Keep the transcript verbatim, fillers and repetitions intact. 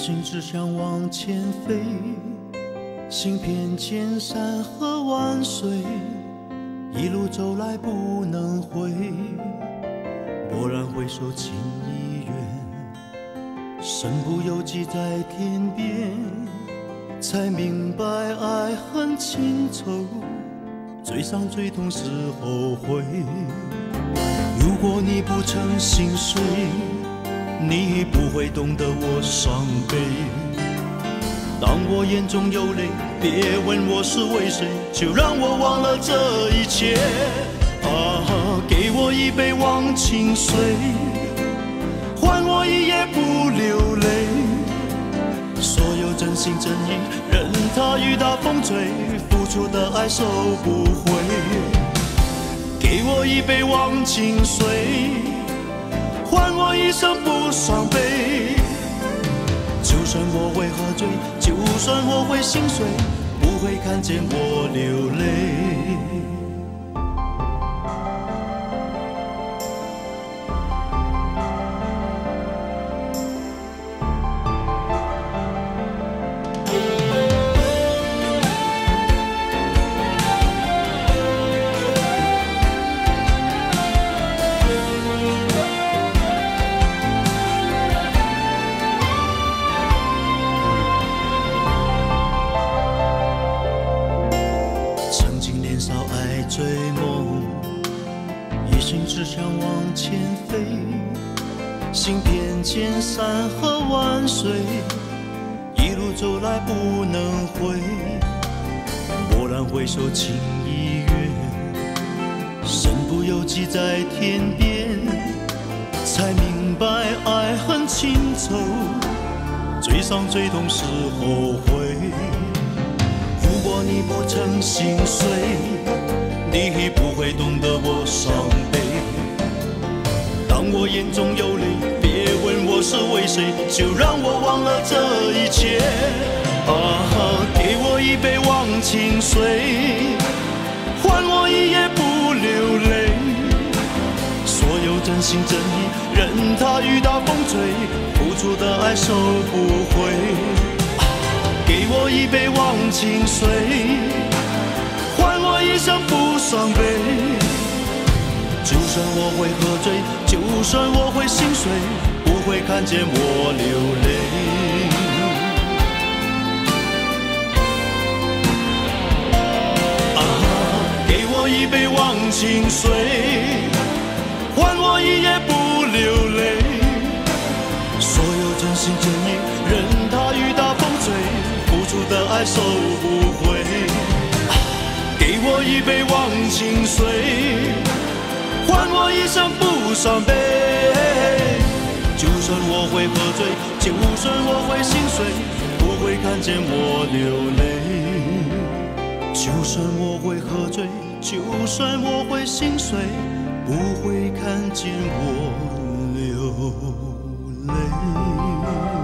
心只想往前飞，行遍千山和万水，一路走来不能回。蓦然回首，情已远，身不由己在天边，才明白爱恨情仇，最伤最痛是后悔。如果你不曾心碎，你不会懂得我伤悲。当我眼中有泪，别问我是为谁，就让我忘了这一切。啊，给我一杯忘情水，换我一夜不流泪。所有真心真意，任它雨打风吹，付出的爱收不回。给我一杯忘情水，换我一生不伤悲。就算我会喝醉，就算我会心碎，不会看见我流泪。追梦，一心只想往前飞，行遍千山和万水，一路走来不能回。蓦然回首，情已远，身不由己在天边，才明白爱恨情仇，最伤最痛是后悔。如果你不曾心碎，你不会懂得我伤悲。当我眼中有泪，别问我是为谁，就让我忘了这一切。啊，给我一杯忘情水，换我一夜不流泪。所有真心真意，任它雨打风吹，付出的爱收不回。给我一杯忘情水，换我一生不伤悲。就算我会喝醉，就算我会心碎，不会看见我流泪。啊，给我一杯忘情水，换我一夜不流泪。所有真心真意，任它雨打风吹，付出的爱收不回。给我一杯忘情水，换我一生不伤悲。就算我会喝醉，就算我会心碎，不会看见我流泪。就算我会喝醉，就算我会心碎，不会看见我流泪。